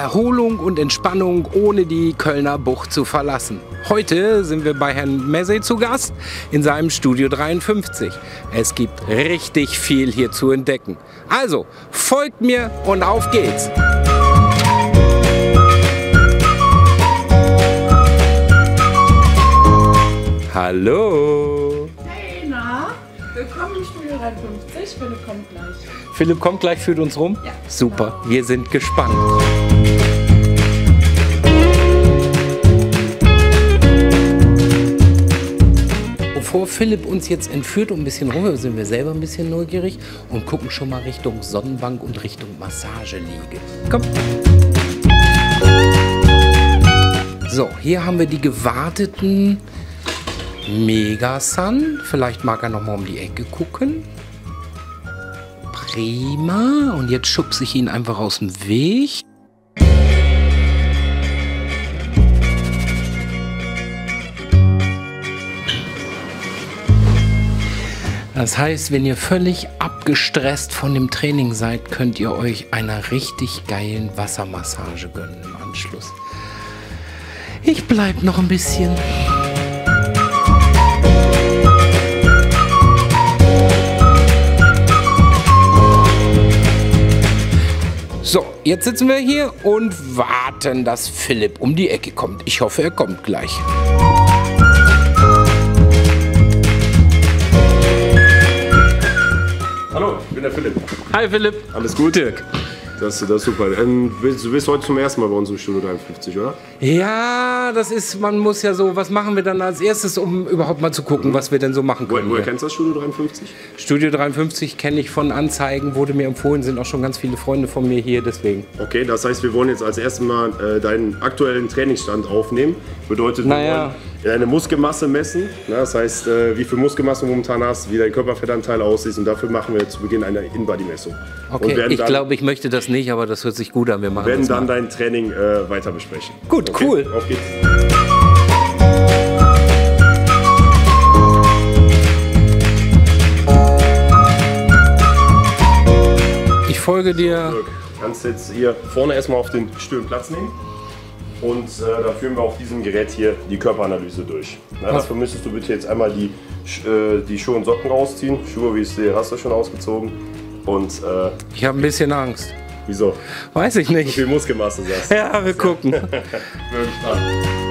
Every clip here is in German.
Erholung und Entspannung ohne die Kölner Bucht zu verlassen. Heute sind wir bei Herrn Messey zu Gast in seinem Studio 53. Es gibt richtig viel hier zu entdecken. Also, folgt mir und auf geht's! Hallo! Hey, na? Willkommen im Studio 53. Philipp kommt gleich. Philipp kommt gleich, führt uns rum? Ja. Super, wir sind gespannt. Bevor Philipp uns jetzt entführt und ein bisschen rum, sind wir selber ein bisschen neugierig und gucken schon mal Richtung Sonnenbank und Richtung Massageliege. Komm! So, hier haben wir die gewarteten Mega-Sun. Vielleicht mag er noch mal um die Ecke gucken. Prima. Und jetzt schubse ich ihn einfach aus dem Weg. Das heißt, wenn ihr völlig abgestresst von dem Training seid, könnt ihr euch einer richtig geilen Wassermassage gönnen im Anschluss. Ich bleib noch ein bisschen. So, jetzt sitzen wir hier und warten, dass Philipp um die Ecke kommt. Ich hoffe, er kommt gleich. Hallo, ich bin der Philipp. Hi Philipp. Alles gut? Dirk. Das ist super. Du bist heute zum ersten Mal bei uns im Studio 53, oder? Ja, das ist, man muss ja so, was machen wir dann als erstes, um überhaupt mal zu gucken, was wir denn so machen können. Woher kennst du das Studio 53? Studio 53 kenne ich von Anzeigen, wurde mir empfohlen, sind auch schon ganz viele Freunde von mir hier, deswegen. Okay, das heißt, wir wollen jetzt als erstes Mal deinen aktuellen Trainingsstand aufnehmen. Bedeutet, wir wollen deine Muskelmasse messen. Das heißt, wie viel Muskelmasse du momentan hast, wie dein Körperfettanteil aussieht. Und dafür machen wir zu Beginn eine In-Body-Messung. Okay, ich glaube, ich möchte das nicht, aber das hört sich gut an. Wir machen werden das dann mal. dein Training weiter besprechen. Gut, okay? Cool. Auf geht's. Ich folge dir. Du kannst jetzt hier vorne erstmal auf den Stühlen Platz nehmen. Und da führen wir auf diesem Gerät hier die Körperanalyse durch. Na, dafür müsstest du bitte jetzt einmal die Schuhe und Socken ausziehen. Schuhe, wie ich sehe, hast du schon ausgezogen. Und Ich habe ein bisschen Angst. wieso? Weiß ich So nicht. viel Muskelmasse sagst du. Ja, wir gucken. Wirklich dran.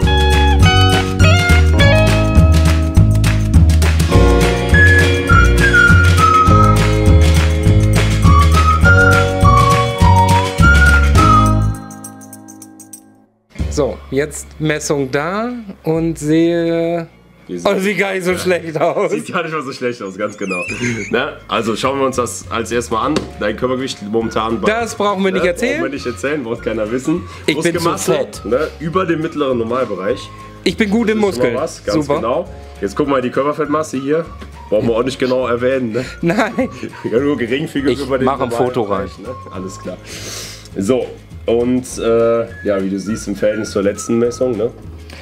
So, jetzt Messung da und sehe... Oh, sieht gar nicht so schlecht aus. Sieht gar nicht mal so schlecht aus, ganz genau. Na, also schauen wir uns das als erstes mal an. Dein Körpergewicht momentan bei... Das brauchen wir nicht erzählen. Brauchen wir nicht erzählen, braucht keiner wissen. Ich bin zu Muskelmasse, fett. ne, über dem mittleren Normalbereich. Ich bin gut im Das ist schon Muskeln. mal was, ganz Super. genau. Jetzt guck mal die Körperfettmasse hier. Brauchen wir auch nicht genau erwähnen. Ne? Nein. Ja, nur geringfügig Ich über den mache ein Foto Normalbereich, ne? Alles klar. So, und ja, wie du siehst, im Verhältnis zur letzten Messung, ne?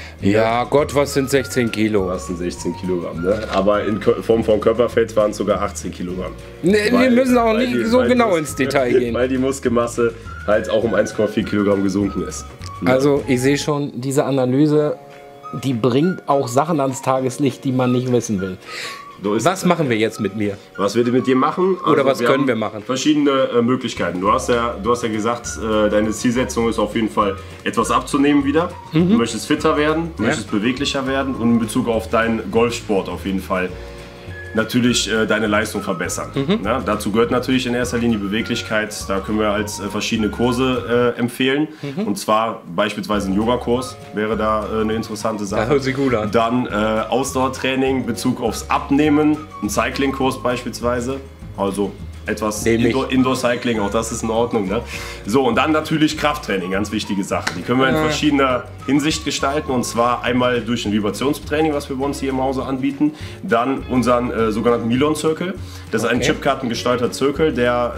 Ja, Gott, was sind 16 Kilo? Das sind 16 Kilogramm, ne? Aber in Form von Körperfett waren es sogar 18 Kilogramm. Nee, wir müssen auch nicht so genau die ins Detail gehen. Weil die Muskelmasse halt auch um 1,4 Kilogramm gesunken ist. Ne? Also, ich sehe schon, diese Analyse, die bringt auch Sachen ans Tageslicht, die man nicht wissen will. So ist Was machen wir jetzt mit mir? Was wir mit dir machen? Oder was können haben wir machen? Verschiedene Möglichkeiten. Du hast ja gesagt, deine Zielsetzung ist auf jeden Fall etwas abzunehmen wieder. Du möchtest fitter werden, du möchtest beweglicher werden und in Bezug auf deinen Golfsport auf jeden Fall natürlich deine Leistung verbessern. Ja, dazu gehört natürlich in erster Linie Beweglichkeit. Da können wir als verschiedene Kurse empfehlen. Und zwar beispielsweise ein Yogakurs wäre da eine interessante Sache. Das hört sich gut an. Dann Ausdauertraining, Bezug aufs Abnehmen, ein Cyclingkurs beispielsweise. Also etwas Indoor-Cycling, auch das ist in Ordnung. Ne? So, und dann natürlich Krafttraining, ganz wichtige Sache. Die können wir in verschiedener Hinsicht gestalten. Und zwar einmal durch ein Vibrationstraining, was wir bei uns hier im Hause anbieten. Dann unseren sogenannten Milon-Zirkel. Das ist ein chipkartengesteuerter Zirkel, der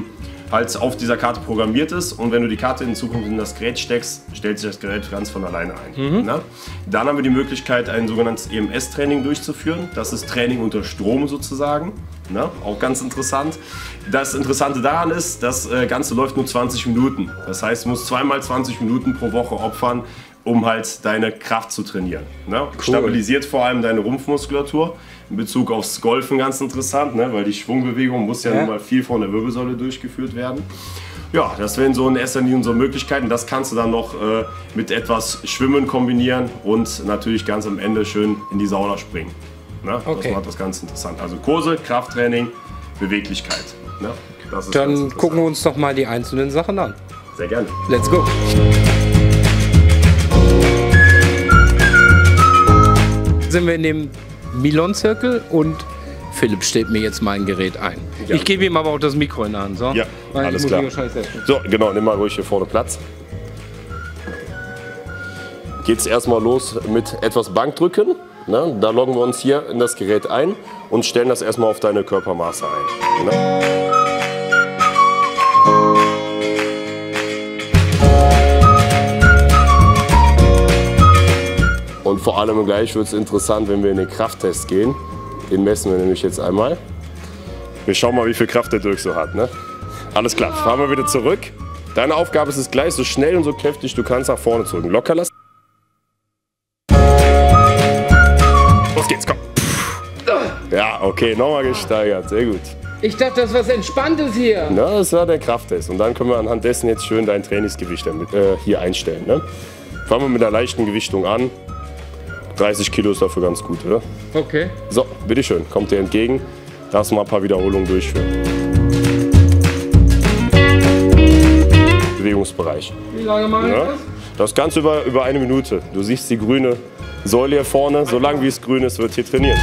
halt auf dieser Karte programmiert ist. Und wenn du die Karte in Zukunft in das Gerät steckst, stellt sich das Gerät ganz von alleine ein. Ne? Dann haben wir die Möglichkeit, ein sogenanntes EMS-Training durchzuführen. Das ist Training unter Strom sozusagen. Ne? Auch ganz interessant. Das Interessante daran ist, das Ganze läuft nur 20 Minuten. Das heißt, du musst zweimal 20 Minuten pro Woche opfern, um halt deine Kraft zu trainieren. Ne? Cool. Stabilisiert vor allem deine Rumpfmuskulatur. In Bezug aufs Golfen ganz interessant, ne? Weil die Schwungbewegung muss ja nun mal viel von der Wirbelsäule durchgeführt werden. Ja, das wären so in erster Linie unsere Möglichkeiten. Das kannst du dann noch mit etwas Schwimmen kombinieren und natürlich ganz am Ende schön in die Sauna springen. Ne? Okay. Das macht das ganz interessant. Also Kurse, Krafttraining, Beweglichkeit. Ne? Das ist dann gucken wir uns doch mal die einzelnen Sachen an. Sehr gerne. Let's go. Sind wir in dem Milon-Zirkel und Philipp stellt mir jetzt mein Gerät ein. Ja. Ich gebe ihm aber auch das Mikro in die Hand. So? Ja, weil alles klar. So, genau, nimm mal ruhig hier vorne Platz. Geht's erstmal los mit etwas Bankdrücken. Ne? Da loggen wir uns hier in das Gerät ein und stellen das erstmal auf deine Körpermaße ein. Ne? Und vor allem gleich wird es interessant, wenn wir in den Krafttest gehen. Den messen wir nämlich jetzt einmal. Wir schauen mal, wie viel Kraft der Dirk so hat. Ne? Alles klar, fahren wir wieder zurück. Deine Aufgabe ist es gleich, so schnell und so kräftig du kannst nach vorne drücken. Locker lassen. Los geht's, komm. Ja, okay, nochmal gesteigert, sehr gut. Ich dachte, das ist was Entspanntes hier. Na, das war der Krafttest. Und dann können wir anhand dessen jetzt schön dein Trainingsgewicht damit, hier einstellen. Ne? Fangen wir mit einer leichten Gewichtung an. 30 Kilo ist dafür ganz gut, oder? Okay. So, bitteschön, kommt dir entgegen. Darfst du mal ein paar Wiederholungen durchführen. Bewegungsbereich. Wie lange machen wir das? Das Ganze über eine Minute. Du siehst die grüne Säule hier vorne. Solange wie es grün ist, wird hier trainiert.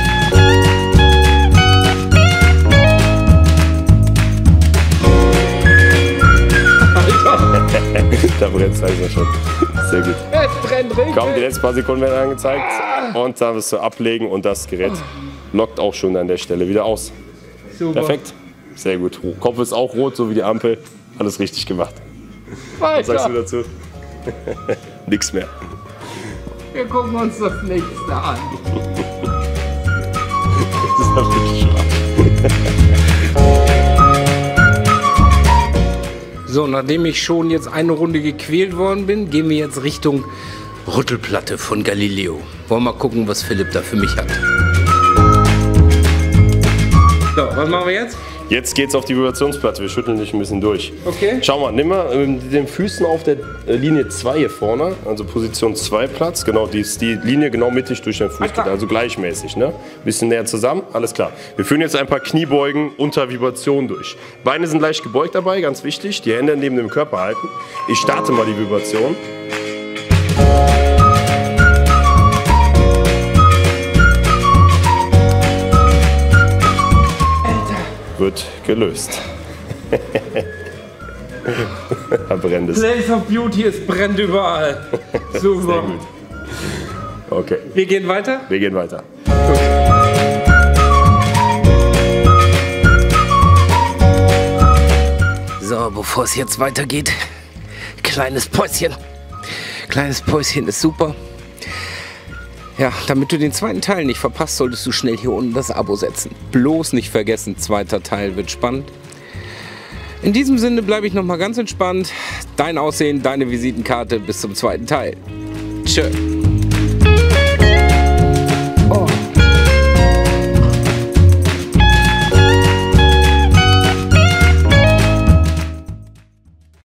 Da brennt es also schon. Sehr gut. Es brennt richtig. Komm, die letzten paar Sekunden werden angezeigt. Und dann wirst du ablegen und das Gerät lockt auch schon an der Stelle wieder aus. Super. Perfekt. Sehr gut. Kopf ist auch rot, so wie die Ampel. Alles richtig gemacht. Was sagst du dazu? Nix mehr. Wir gucken uns das nächste an. Das ist wirklich schwach. So, nachdem ich schon jetzt eine Runde gequält worden bin, gehen wir jetzt Richtung Rüttelplatte von Galileo. Wollen wir mal gucken, was Philipp da für mich hat. So, was machen wir jetzt? Jetzt geht's auf die Vibrationsplatte. Wir schütteln dich ein bisschen durch. Okay. Schau mal, nimm mal mit den Füßen auf der Linie 2 hier vorne, also Position 2 Platz. Genau, die Linie genau mittig durch den Fuß geht, also gleichmäßig. Ne? Bisschen näher zusammen, alles klar. Wir führen jetzt ein paar Kniebeugen unter Vibration durch. Beine sind leicht gebeugt dabei, ganz wichtig. Die Hände neben dem Körper halten. Ich starte mal die Vibration. Wird gelöst. Da brennt es. Place of Beauty, es brennt überall. Super. Sehr gut. Okay. Wir gehen weiter? Wir gehen weiter. Gut. So, bevor es jetzt weitergeht, kleines Päuschen. Kleines Päuschen ist super. Ja, damit du den zweiten Teil nicht verpasst, solltest du schnell hier unten das Abo setzen. Bloß nicht vergessen, zweiter Teil wird spannend. In diesem Sinne bleibe ich noch mal ganz entspannt. Dein Aussehen, deine Visitenkarte bis zum zweiten Teil. Tschö.